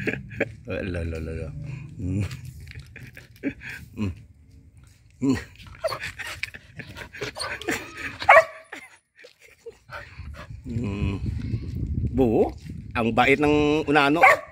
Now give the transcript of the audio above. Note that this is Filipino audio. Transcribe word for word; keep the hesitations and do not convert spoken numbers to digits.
Ala, ala, ala. Mm. Mm. Mm. Mm. Buo, ang bait ng unano.